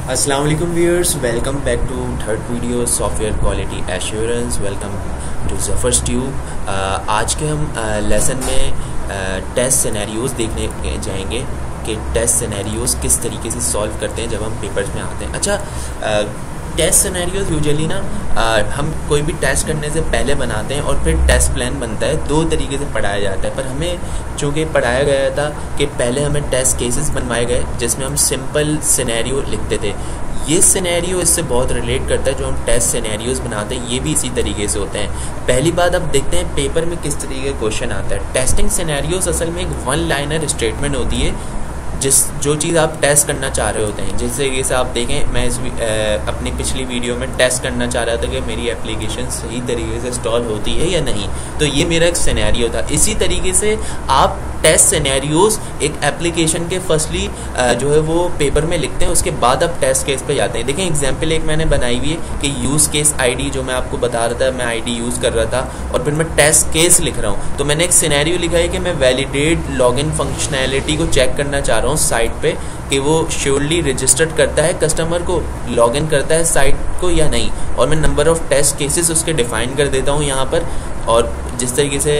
अस्सलाम वालेकुम viewers, welcome back to third video software quality assurance. Welcome to Zafar tube. आज के हम लेसन में टेस्ट सिनेरियोज देखने जाएंगे कि टेस्ट सिनेरियोज किस तरीके से सॉल्व करते हैं जब हम पेपर्स में आते हैं। अच्छा, टेस्ट सिनेरियोज यूजुअली ना हम कोई भी टेस्ट करने से पहले बनाते हैं और फिर टेस्ट प्लान बनता है। दो तरीके से पढ़ाया जाता है, पर हमें चूँकि पढ़ाया गया था कि पहले हमें टेस्ट केसेस बनवाए गए जिसमें हम सिंपल सिनेरियो लिखते थे। ये सिनेरियो इससे बहुत रिलेट करता है। जो हम टेस्ट सिनेरियोज बनाते हैं ये भी इसी तरीके से होते हैं। पहली बात, अब देखते हैं पेपर में किस तरीके का क्वेश्चन आता है। टेस्टिंग सिनेरियोज असल में एक वन लाइनर स्टेटमेंट होती है जो चीज़ आप टेस्ट करना चाह रहे होते हैं। जिस तरीके से आप देखें, मैं अपनी पिछली वीडियो में टेस्ट करना चाह रहा था कि मेरी एप्लीकेशन सही तरीके से इंस्टॉल होती है या नहीं, तो ये मेरा एक सिनेरियो था। इसी तरीके से आप टेस्ट सिनेरियोज एक एप्लीकेशन के फर्स्टली जो है वो पेपर में लिखते हैं, उसके बाद आप टेस्ट केस पे जाते हैं। देखें, एग्जाम्पल एक मैंने बनाई हुई है कि यूज़ केस आईडी, जो मैं आपको बता रहा था, मैं आईडी यूज़ कर रहा था और फिर मैं टेस्ट केस लिख रहा हूँ। तो मैंने एक सिनेरियो लिखा है कि मैं वैलिडेट लॉगिन फंक्शनैलिटी को चेक करना चाह रहा हूँ साइट पे कि वो श्योरली रजिस्टर्ड करता है कस्टमर को, लॉगिन करता है साइट को या नहीं। और मैं नंबर ऑफ टेस्ट केसेस उसके डिफाइन कर देता हूँ यहाँ पर। और जिस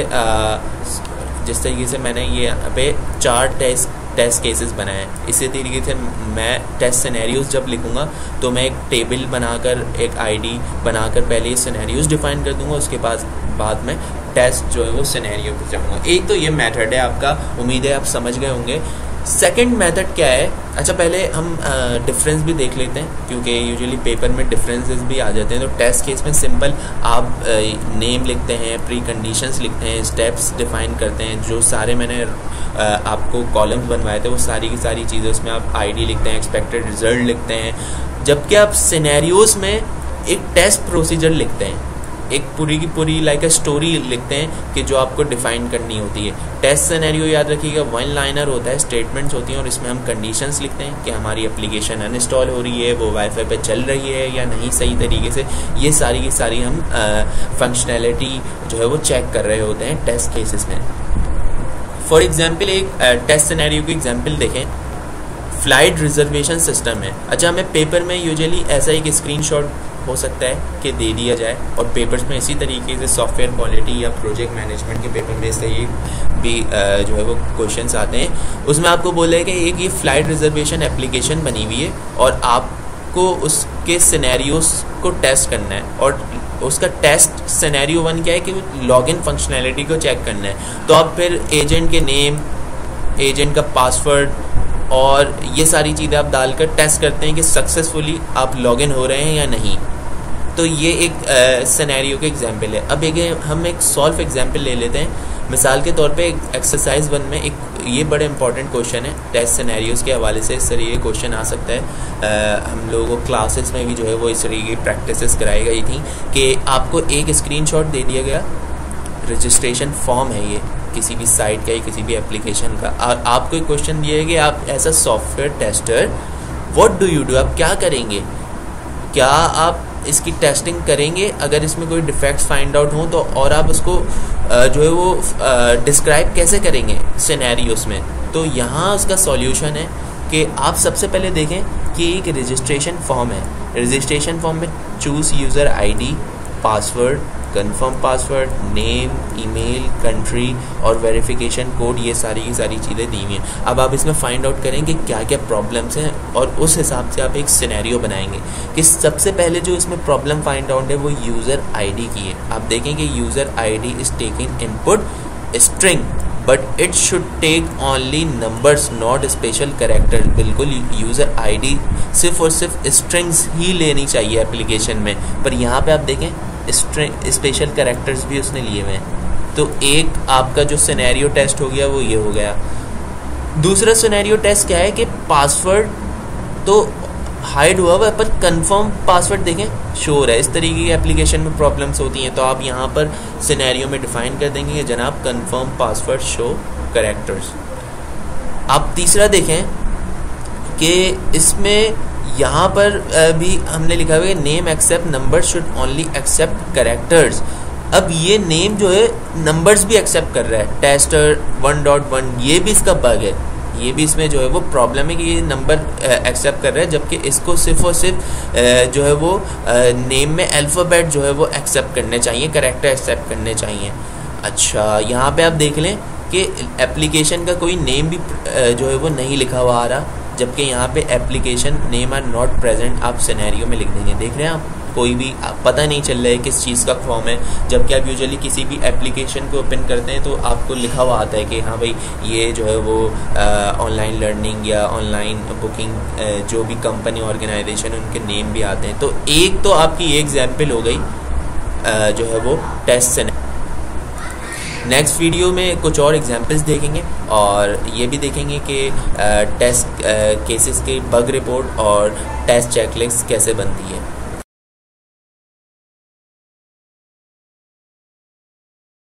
तरीके से मैंने ये यहाँ पे 4 टेस्ट केसेस बनाए हैं, इसी तरीके से मैं टेस्ट सिनेरियोज जब लिखूँगा तो मैं एक टेबल बनाकर, एक आईडी बनाकर पहले ये सिनेरियोज डिफाइन कर दूँगा, उसके बाद में टेस्ट जो है वो सिनेरियो पे जाऊँगा। एक तो ये मेथड है आपका, उम्मीद है आप समझ गए होंगे। सेकंड मेथड क्या है? अच्छा, पहले हम डिफरेंस भी देख लेते हैं, क्योंकि यूजुअली पेपर में डिफरेंसेस भी आ जाते हैं। तो टेस्ट केस में सिंपल आप नेम लिखते हैं, प्री कंडीशंस लिखते हैं, स्टेप्स डिफाइन करते हैं। जो सारे मैंने आपको कॉलम्स बनवाए थे वो सारी की सारी चीज़ें, उसमें आप आईडी लिखते हैं, एक्सपेक्टेड रिजल्ट लिखते हैं। जबकि आप सिनेरियोज में एक टेस्ट प्रोसीजर लिखते हैं, एक पूरी की पूरी लाइक अ स्टोरी लिखते हैं कि जो आपको डिफाइन करनी होती है। टेस्ट सिनेरियो याद रखिएगा वन लाइनर होता है, स्टेटमेंट्स होती हैं और इसमें हम कंडीशंस लिखते हैं कि हमारी एप्लीकेशन अनइंस्टॉल हो रही है, वो वाईफाई पे चल रही है या नहीं सही तरीके से। ये सारी की सारी हम फंक्शनैलिटी जो है वो चेक कर रहे होते हैं टेस्ट केसेस में। फॉर एग्जाम्पल, एक टेस्ट सिनेरियो की एग्जाम्पल देखें। फ्लाइट रिजर्वेशन सिस्टम है। अच्छा, हमें पेपर में यूजुअली ऐसा एक स्क्रीनशॉट हो सकता है कि दे दिया जाए, और पेपर्स में इसी तरीके से सॉफ्टवेयर क्वालिटी या प्रोजेक्ट मैनेजमेंट के पेपर में से भी जो है वो क्वेश्चंस आते हैं। उसमें आपको बोला है कि एक ये फ़्लाइट रिजर्वेशन एप्लीकेशन बनी हुई है और आपको उसके सिनेरियोज को टेस्ट करना है। और उसका टेस्ट सिनेरियो 1 क्या है कि लॉगिन फंक्शनैलिटी को चेक करना है। तो आप फिर एजेंट के नेम, एजेंट का पासवर्ड और ये सारी चीज़ें आप डालकर टेस्ट करते हैं कि सक्सेसफुली आप लॉगिन हो रहे हैं या नहीं। तो ये एक सिनेरियो के एग्जाम्पल है। अब हम एक सॉल्व एग्जाम्पल ले लेते हैं। मिसाल के तौर पे एक्सरसाइज 1 में एक ये बड़े इंपॉर्टेंट क्वेश्चन है टेस्ट सिनेरियोज के हवाले से। इस तरीके क्वेश्चन आ सकता है। हम लोगों को क्लासेस में भी जो है वो इस तरीके की प्रैक्टिसेस कराई गई थी कि आपको एक स्क्रीनशॉट दे दिया गया, रजिस्ट्रेशन फॉर्म है ये किसी भी साइट का या किसी भी एप्लीकेशन का। आपको एक क्वेश्चन दिया है कि आप as a software tester what do you do, आप क्या करेंगे? क्या आप इसकी टेस्टिंग करेंगे अगर इसमें कोई डिफेक्ट्स फाइंड आउट हों तो? और आप उसको जो है वो डिस्क्राइब कैसे करेंगे सिनेरियोस में? तो यहाँ उसका सॉल्यूशन है कि आप सबसे पहले देखें कि एक रजिस्ट्रेशन फॉर्म है। रजिस्ट्रेशन फॉर्म में choose user ID, password, confirm password, name, email, country और वेरिफिकेशन कोड, ये सारी की सारी चीज़ें दी हुई हैं। अब आप इसमें फाइंड आउट करें कि क्या क्या प्रॉब्लम्स हैं और उस हिसाब से आप एक सिनेरियो बनाएंगे कि सबसे पहले जो इसमें प्रॉब्लम फाइंड आउट है वो यूज़र आईडी की है। आप देखें कि user ID is taking input string but it should take only numbers not special character. बिल्कुल यूज़र आईडी सिर्फ और सिर्फ स्ट्रिंग्स ही लेनी चाहिए एप्लीकेशन में, पर यहाँ पे आप देखें स्पेशल कैरेक्टर्स भी उसने लिए हुए हैं। तो एक आपका जो सिनेरियो टेस्ट हो गया वो ये हो गया। दूसरा सिनेरियो टेस्ट क्या है कि पासवर्ड तो हाइड हुआ हुआ है पर कंफर्म पासवर्ड देखें शो हो रहा है। इस तरीके की एप्लीकेशन में प्रॉब्लम्स होती हैं, तो आप यहाँ पर सिनेरियो में डिफाइन कर देंगे कि जनाब कंफर्म पासवर्ड शो कैरेक्टर्स। आप तीसरा देखें कि इसमें यहाँ पर भी हमने लिखा हुआ है name except number should only accept characters. अब ये नेम जो है नंबर्स भी एक्सेप्ट कर रहा है, टेस्टर 1.1, ये भी इसका बग है। ये भी इसमें जो है वो प्रॉब्लम है कि ये नंबर एक्सेप्ट कर रहा है, जबकि इसको सिर्फ और सिर्फ जो है वो नेम में अल्फ़ाबेट जो है वो एक्सेप्ट करने चाहिए, कैरेक्टर एक्सेप्ट करने चाहिए। अच्छा, यहाँ पे आप देख लें कि एप्लीकेशन का कोई नेम भी जो है वो नहीं लिखा हुआ आ रहा, जबकि यहाँ पे application name are not present आप सिनेरियो में लिख देंगे। देख रहे हैं आप, कोई भी पता नहीं चल रहा है किस चीज़ का फॉर्म है, जबकि आप यूजुअली किसी भी एप्लीकेशन को ओपन करते हैं तो आपको लिखा हुआ आता है कि हाँ भाई ये जो है वो ऑनलाइन लर्निंग या ऑनलाइन बुकिंग जो भी कंपनी ऑर्गेनाइजेशन उनके नेम भी आते हैं। तो एक तो आपकी ये एग्जाम्पल हो गई जो है वो टेस्ट से। नेक्स्ट वीडियो में कुछ और एग्जांपल्स देखेंगे और ये भी देखेंगे कि टेस्ट केसेस की बग रिपोर्ट और टेस्ट चेकलिस्ट कैसे बनती है।